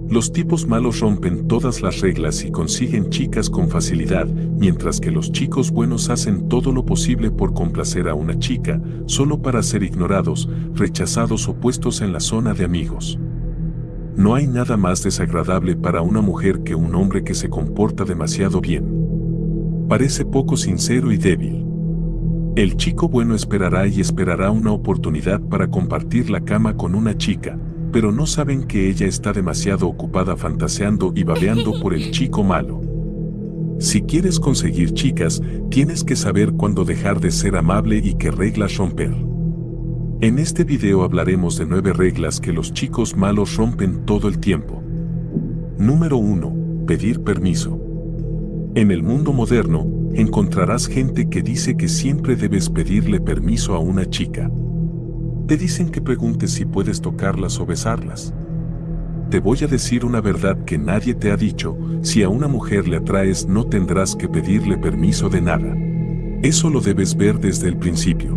Los tipos malos rompen todas las reglas y consiguen chicas con facilidad, mientras que los chicos buenos hacen todo lo posible por complacer a una chica, solo para ser ignorados, rechazados o puestos en la zona de amigos. No hay nada más desagradable para una mujer que un hombre que se comporta demasiado bien. Parece poco sincero y débil. El chico bueno esperará y esperará una oportunidad para compartir la cama con una chica, pero no saben que ella está demasiado ocupada fantaseando y babeando por el chico malo. Si quieres conseguir chicas, tienes que saber cuándo dejar de ser amable y qué reglas romper. En este video hablaremos de 9 reglas que los chicos malos rompen todo el tiempo. Número 1. Pedir permiso. En el mundo moderno, encontrarás gente que dice que siempre debes pedirle permiso a una chica. Te dicen que preguntes si puedes tocarlas o besarlas. Te voy a decir una verdad que nadie te ha dicho: si a una mujer le atraes no tendrás que pedirle permiso de nada. Eso lo debes ver desde el principio.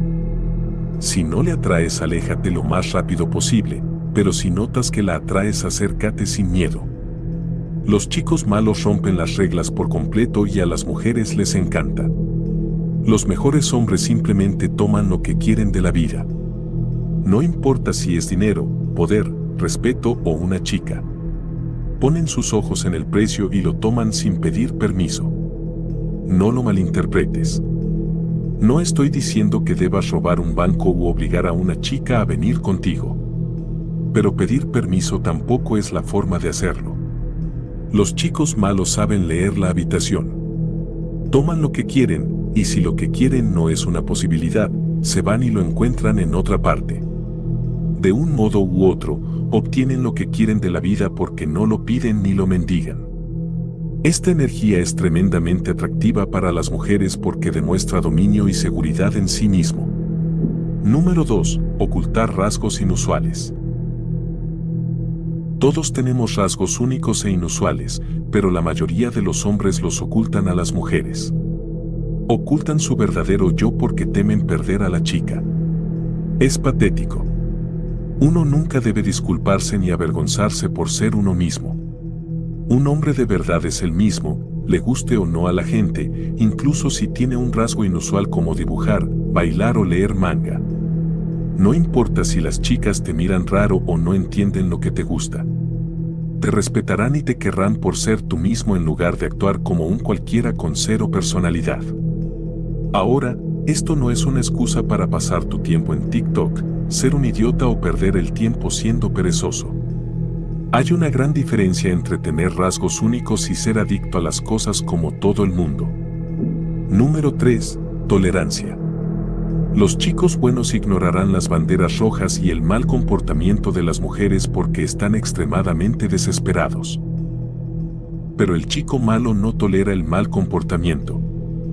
Si no le atraes, aléjate lo más rápido posible, pero si notas que la atraes, acércate sin miedo. Los chicos malos rompen las reglas por completo y a las mujeres les encanta. Los mejores hombres simplemente toman lo que quieren de la vida. No importa si es dinero, poder, respeto o una chica. Ponen sus ojos en el precio y lo toman sin pedir permiso. No lo malinterpretes. No estoy diciendo que debas robar un banco u obligar a una chica a venir contigo. Pero pedir permiso tampoco es la forma de hacerlo. Los chicos malos saben leer la habitación. Toman lo que quieren, y si lo que quieren no es una posibilidad, se van y lo encuentran en otra parte. De un modo u otro, obtienen lo que quieren de la vida porque no lo piden ni lo mendigan. Esta energía es tremendamente atractiva para las mujeres porque demuestra dominio y seguridad en sí mismo. Número 2. Ocultar rasgos inusuales. Todos tenemos rasgos únicos e inusuales, pero la mayoría de los hombres los ocultan a las mujeres. Ocultan su verdadero yo porque temen perder a la chica. Es patético. Uno nunca debe disculparse ni avergonzarse por ser uno mismo. Un hombre de verdad es el mismo, le guste o no a la gente, incluso si tiene un rasgo inusual como dibujar, bailar o leer manga. No importa si las chicas te miran raro o no entienden lo que te gusta. Te respetarán y te querrán por ser tú mismo en lugar de actuar como un cualquiera con cero personalidad. Ahora, esto no es una excusa para pasar tu tiempo en TikTok, ser un idiota o perder el tiempo siendo perezoso. Hay una gran diferencia entre tener rasgos únicos y ser adicto a las cosas como todo el mundo. Número 3. Tolerancia. Los chicos buenos ignorarán las banderas rojas y el mal comportamiento de las mujeres porque están extremadamente desesperados. Pero el chico malo no tolera el mal comportamiento.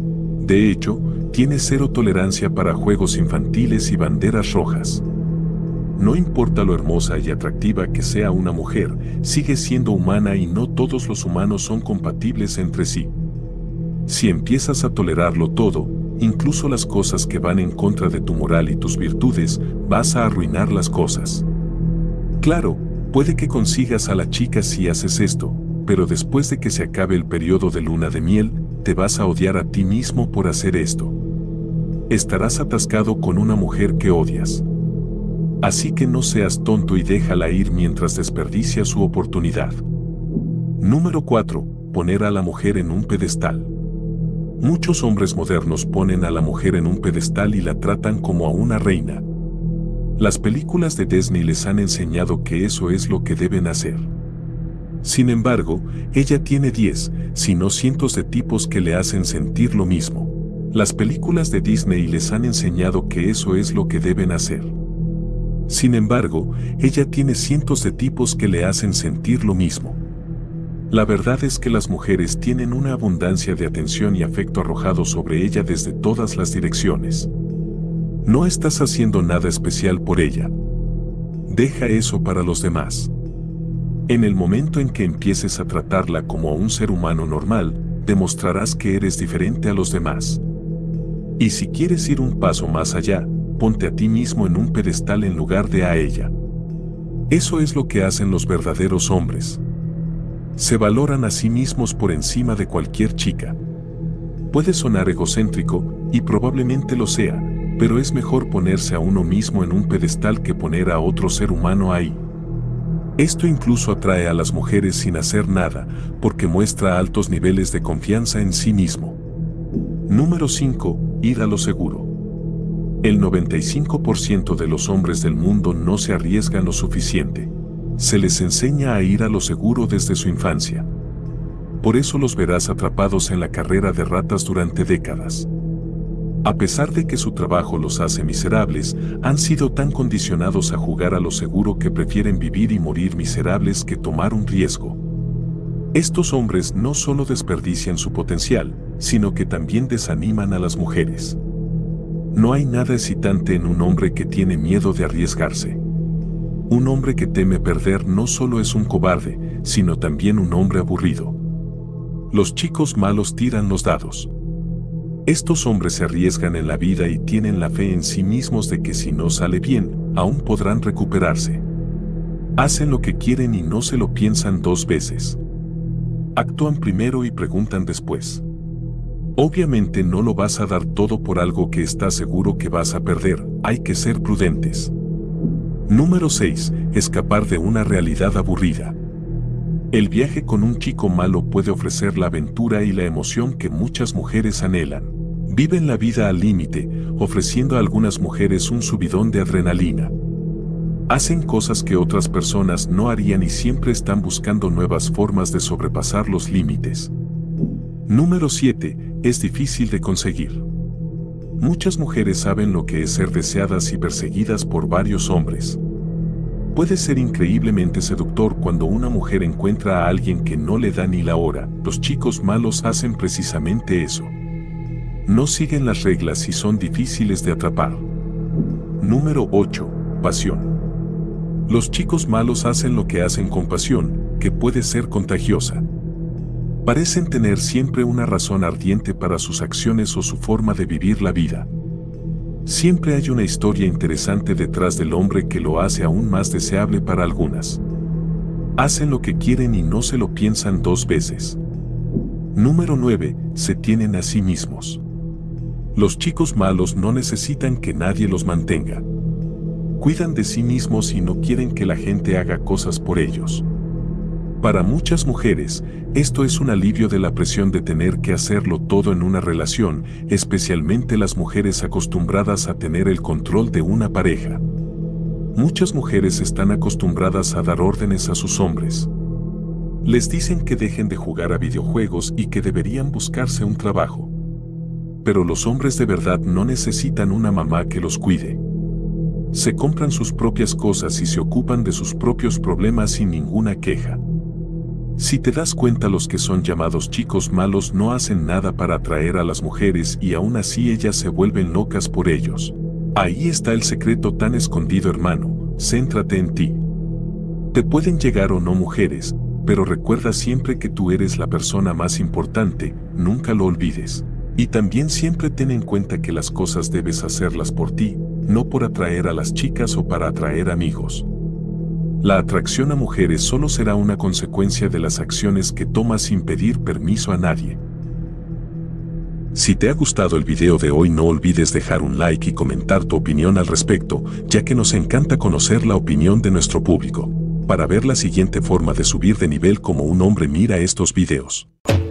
De hecho, tiene cero tolerancia para juegos infantiles y banderas rojas. No importa lo hermosa y atractiva que sea una mujer, sigue siendo humana y no todos los humanos son compatibles entre sí. Si empiezas a tolerarlo todo, incluso las cosas que van en contra de tu moral y tus virtudes, vas a arruinar las cosas. Claro, puede que consigas a la chica si haces esto, pero después de que se acabe el periodo de luna de miel, te vas a odiar a ti mismo por hacer esto. Estarás atascado con una mujer que odias. Así que no seas tonto y déjala ir mientras desperdicia su oportunidad. Número 4. Poner a la mujer en un pedestal. Muchos hombres modernos ponen a la mujer en un pedestal y la tratan como a una reina. Las películas de Disney les han enseñado que eso es lo que deben hacer. Sin embargo, ella tiene 10, si no cientos de tipos que le hacen sentir lo mismo. Las películas de Disney les han enseñado que eso es lo que deben hacer. Sin embargo, ella tiene cientos de tipos que le hacen sentir lo mismo. La verdad es que las mujeres tienen una abundancia de atención y afecto arrojado sobre ella desde todas las direcciones. No estás haciendo nada especial por ella. Deja eso para los demás. En el momento en que empieces a tratarla como a un ser humano normal, demostrarás que eres diferente a los demás. Y si quieres ir un paso más allá, ponte a ti mismo en un pedestal en lugar de a ella. Eso es lo que hacen los verdaderos hombres. Se valoran a sí mismos por encima de cualquier chica. Puede sonar egocéntrico, y probablemente lo sea, pero es mejor ponerse a uno mismo en un pedestal que poner a otro ser humano ahí. Esto incluso atrae a las mujeres sin hacer nada, porque muestra altos niveles de confianza en sí mismo. Número 5. Ir a lo seguro. El 95% de los hombres del mundo no se arriesgan lo suficiente. Se les enseña a ir a lo seguro desde su infancia. Por eso los verás atrapados en la carrera de ratas durante décadas. A pesar de que su trabajo los hace miserables, han sido tan condicionados a jugar a lo seguro que prefieren vivir y morir miserables que tomar un riesgo. Estos hombres no solo desperdician su potencial, sino que también desaniman a las mujeres. No hay nada excitante en un hombre que tiene miedo de arriesgarse. Un hombre que teme perder no solo es un cobarde, sino también un hombre aburrido. Los chicos malos tiran los dados. Estos hombres se arriesgan en la vida y tienen la fe en sí mismos de que si no sale bien, aún podrán recuperarse. Hacen lo que quieren y no se lo piensan dos veces. Actúan primero y preguntan después. Obviamente no lo vas a dar todo por algo que estás seguro que vas a perder, hay que ser prudentes. Número 6. Escapar de una realidad aburrida. El viaje con un chico malo puede ofrecer la aventura y la emoción que muchas mujeres anhelan. Viven la vida al límite, ofreciendo a algunas mujeres un subidón de adrenalina. Hacen cosas que otras personas no harían y siempre están buscando nuevas formas de sobrepasar los límites. Número 7. Es difícil de conseguir. Muchas mujeres saben lo que es ser deseadas y perseguidas por varios hombres. Puede ser increíblemente seductor cuando una mujer encuentra a alguien que no le da ni la hora. Los chicos malos hacen precisamente eso. No siguen las reglas y son difíciles de atrapar. Número 8. Pasión. Los chicos malos hacen lo que hacen con pasión, que puede ser contagiosa. Parecen tener siempre una razón ardiente para sus acciones o su forma de vivir la vida. Siempre hay una historia interesante detrás del hombre que lo hace aún más deseable para algunas. Hacen lo que quieren y no se lo piensan dos veces. Número 9. Se tienen a sí mismos. Los chicos malos no necesitan que nadie los mantenga. Cuidan de sí mismos y no quieren que la gente haga cosas por ellos. Para muchas mujeres, esto es un alivio de la presión de tener que hacerlo todo en una relación, especialmente las mujeres acostumbradas a tener el control de una pareja. Muchas mujeres están acostumbradas a dar órdenes a sus hombres. Les dicen que dejen de jugar a videojuegos y que deberían buscarse un trabajo. Pero los hombres de verdad no necesitan una mamá que los cuide. Se compran sus propias cosas y se ocupan de sus propios problemas sin ninguna queja. Si te das cuenta, los que son llamados chicos malos no hacen nada para atraer a las mujeres y aún así ellas se vuelven locas por ellos. Ahí está el secreto tan escondido, hermano, céntrate en ti. Te pueden llegar o no mujeres, pero recuerda siempre que tú eres la persona más importante, nunca lo olvides. Y también siempre ten en cuenta que las cosas debes hacerlas por ti, no por atraer a las chicas o para atraer amigos. La atracción a mujeres solo será una consecuencia de las acciones que tomas sin pedir permiso a nadie. Si te ha gustado el video de hoy, no olvides dejar un like y comentar tu opinión al respecto, ya que nos encanta conocer la opinión de nuestro público. Para ver la siguiente forma de subir de nivel como un hombre, mira estos videos.